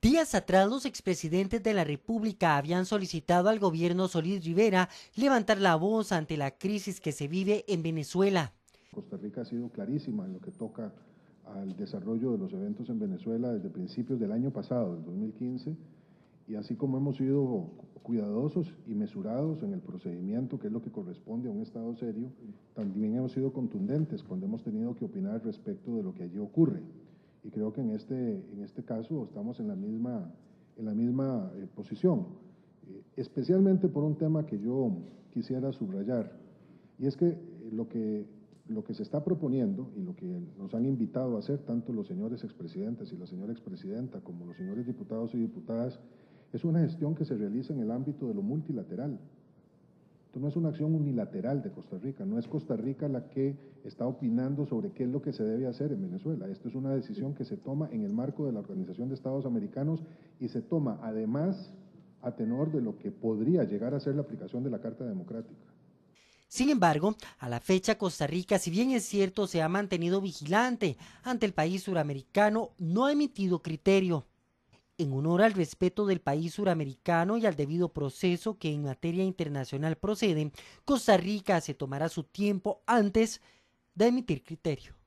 Días atrás, los expresidentes de la República habían solicitado al gobierno Solís Rivera levantar la voz ante la crisis que se vive en Venezuela. Costa Rica ha sido clarísima en lo que toca al desarrollo de los eventos en Venezuela desde principios del año pasado, del 2015, y así como hemos sido cuidadosos y mesurados en el procedimiento, que es lo que corresponde a un Estado serio, también hemos sido contundentes cuando hemos tenido que opinar respecto de lo que allí ocurre. Y creo que en este caso estamos en la misma posición, especialmente por un tema que yo quisiera subrayar, y es que lo que se está proponiendo y lo que nos han invitado a hacer tanto los señores expresidentes y la señora expresidenta como los señores diputados y diputadas es una gestión que se realiza en el ámbito de lo multilateral. Esto no es una acción unilateral de Costa Rica, no es Costa Rica la que está opinando sobre qué es lo que se debe hacer en Venezuela. Esto es una decisión que se toma en el marco de la Organización de Estados Americanos y se toma además a tenor de lo que podría llegar a ser la aplicación de la Carta Democrática. Sin embargo, a la fecha Costa Rica, si bien es cierto, se ha mantenido vigilante ante el país suramericano, no ha emitido criterio. En honor al respeto del país suramericano y al debido proceso que en materia internacional procede, Costa Rica se tomará su tiempo antes de emitir criterio.